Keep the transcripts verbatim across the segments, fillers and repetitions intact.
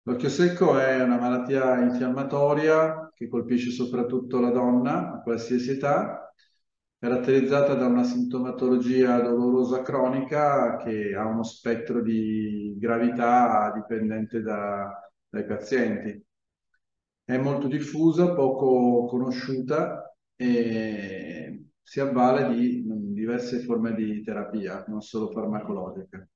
L'occhio secco è una malattia infiammatoria che colpisce soprattutto la donna a qualsiasi età, caratterizzata da una sintomatologia dolorosa cronica che ha uno spettro di gravità dipendente da- dai pazienti. È molto diffusa, poco conosciuta e si avvale di mm, diverse forme di terapia, non solo farmacologiche.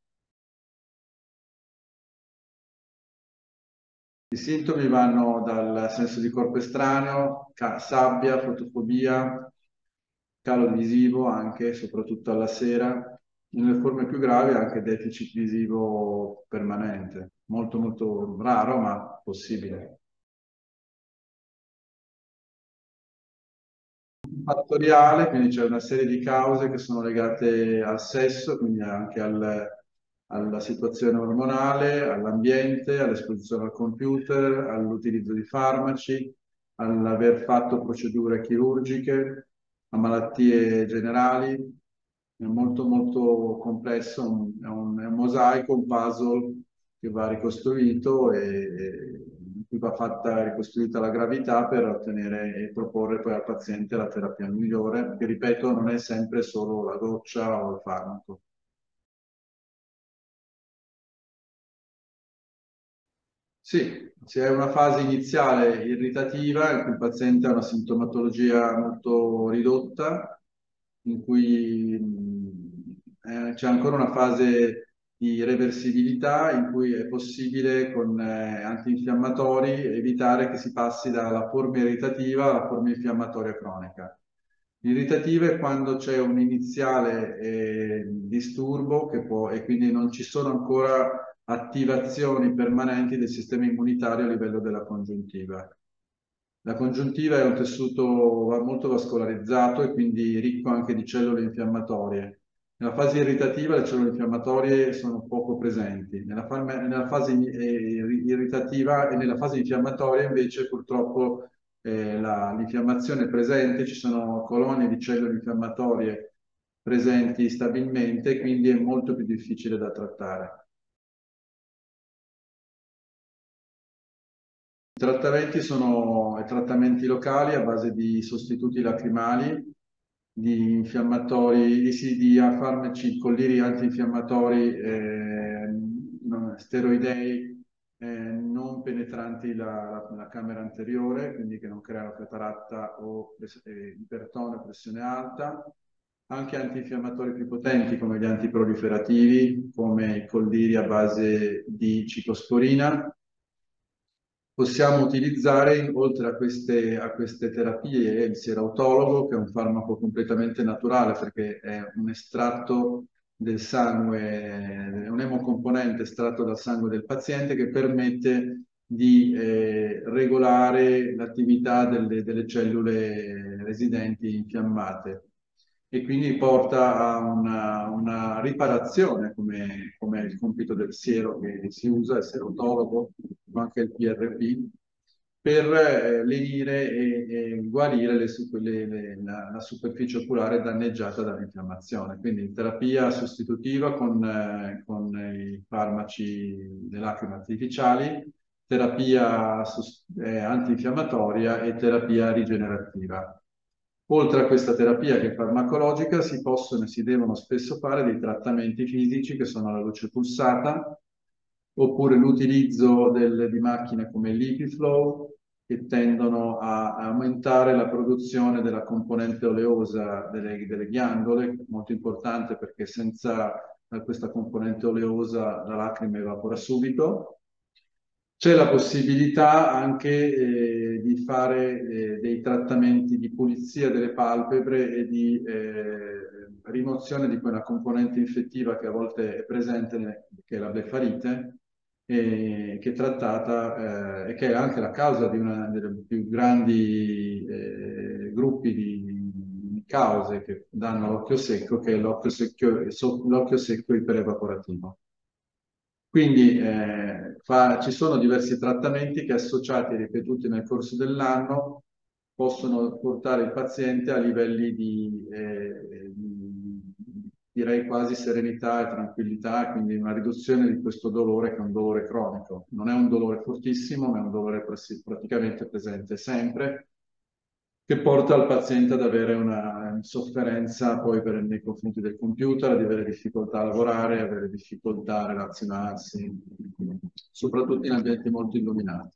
I sintomi vanno dal senso di corpo estraneo, ca- sabbia, fotofobia, calo visivo anche, soprattutto alla sera. Nelle forme più gravi anche deficit visivo permanente, molto molto raro ma possibile. Fattoriale, quindi c'è una serie di cause che sono legate al sesso, quindi anche al- alla situazione ormonale, all'ambiente, all'esposizione al computer, all'utilizzo di farmaci, all'aver fatto procedure chirurgiche, a malattie generali. È molto molto complesso, un- è un, è un mosaico, un puzzle che va ricostruito e, e in cui va fatta ricostruita la gravità per ottenere e proporre poi al paziente la terapia migliore, che ripeto non è sempre solo la doccia o il farmaco. Sì, c'è una fase iniziale irritativa in cui il paziente ha una sintomatologia molto ridotta, in cui mh, eh, c'è ancora una fase di reversibilità in cui è possibile con eh, antinfiammatori evitare che si passi dalla forma irritativa alla forma infiammatoria cronica. L'irritativa è quando c'è un iniziale eh, disturbo che può, e quindi non ci sono ancora attivazioni permanenti del sistema immunitario a livello della congiuntiva. La congiuntiva è un tessuto va- molto vascolarizzato e quindi ricco anche di cellule infiammatorie. Nella fase irritativa le cellule infiammatorie sono poco presenti. Nella, farme- nella fase in- eh, irritativa e nella fase infiammatoria invece purtroppo eh, la- l'infiammazione è presente, ci sono colonie di cellule infiammatorie presenti stabilmente, quindi è molto più difficile da trattare. I trattamenti sono i trattamenti locali a base di sostituti lacrimali, di infiammatori, di, sì, di farmaci colliri antinfiammatori, eh, non- steroidei, eh, non penetranti la, la- la camera anteriore, quindi che non creano cataratta o pres- eh, ipertone o pressione alta. Anche antinfiammatori più potenti come gli antiproliferativi, come i colliri a base di ciclosporina. Possiamo utilizzare, oltre a queste, a queste terapie, il sierautologo, che è un farmaco completamente naturale perché è un estratto del sangue, è un emocomponente estratto dal sangue del paziente che permette di eh, regolare l'attività delle, delle cellule residenti infiammate e quindi porta a una, una riparazione, come, come è il compito del siero che si usa, il serotologo, ma anche il P R P, per eh, lenire e, e guarire le su- le- le- la, la superficie oculare danneggiata dall'infiammazione. Quindi terapia sostitutiva con, eh, con i farmaci le lacrime artificiali, terapia sos- eh, antinfiammatoria e terapia rigenerativa. Oltre a questa terapia che è farmacologica, si possono e si devono spesso fare dei trattamenti fisici che sono la luce pulsata, oppure l'utilizzo del- di macchine come l'Epiflow, che tendono a, a aumentare la produzione della componente oleosa delle, delle ghiandole, molto importante perché senza eh, questa componente oleosa la lacrima evapora subito. C'è la possibilità anche eh, di fare eh, dei trattamenti di pulizia delle palpebre e di eh, rimozione di quella componente infettiva che a volte è presente, ne- che è la blefarite, e che è trattata eh, e che è anche la causa di una delle più grandi eh, gruppi di, di cause che danno l'occhio secco, che è l'occhio secchio, l'occhio secco iperevaporativo. Quindi eh, fa- ci sono diversi trattamenti che associati e ripetuti nel corso dell'anno possono portare il paziente a livelli di, eh, di- di direi quasi serenità e tranquillità, quindi una riduzione di questo dolore che è un dolore cronico. Non è un dolore fortissimo, ma è un dolore praticamente presente sempre, che porta il paziente ad avere una sofferenza poi per, nei confronti del computer, ad avere difficoltà a lavorare, avere difficoltà a relazionarsi, soprattutto in ambienti molto illuminati.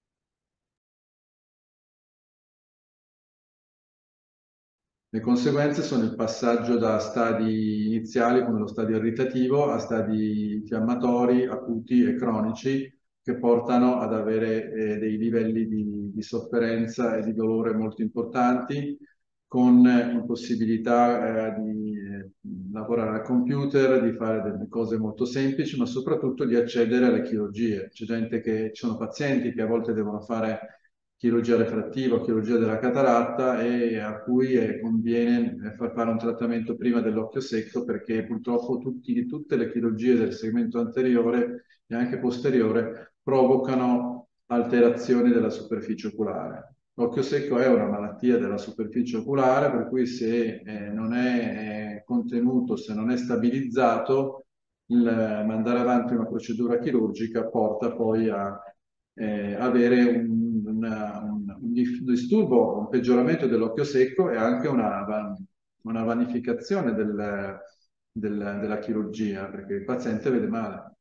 Le conseguenze sono il passaggio da stadi iniziali, come lo stadio irritativo, a stadi infiammatori, acuti e cronici, che portano ad avere eh, dei livelli di, di sofferenza e di dolore molto importanti, con impossibilità eh, di eh, lavorare al computer, di fare delle cose molto semplici, ma soprattutto di accedere alle chirurgie. C'è gente che, ci sono pazienti che a volte devono fare chirurgia refrattiva o chirurgia della cataratta e a cui eh, conviene eh, far fare un trattamento prima dell'occhio secco, perché purtroppo tutti, tutte le chirurgie del segmento anteriore e anche posteriore provocano alterazioni della superficie oculare. L'occhio secco è una malattia della superficie oculare, per cui se eh, non è eh, contenuto, se non è stabilizzato, il mandare avanti una procedura chirurgica porta poi a eh, avere un, una, un, un disturbo, un peggioramento dell'occhio secco e anche una, una vanificazione del, del, della chirurgia, perché il paziente vede male.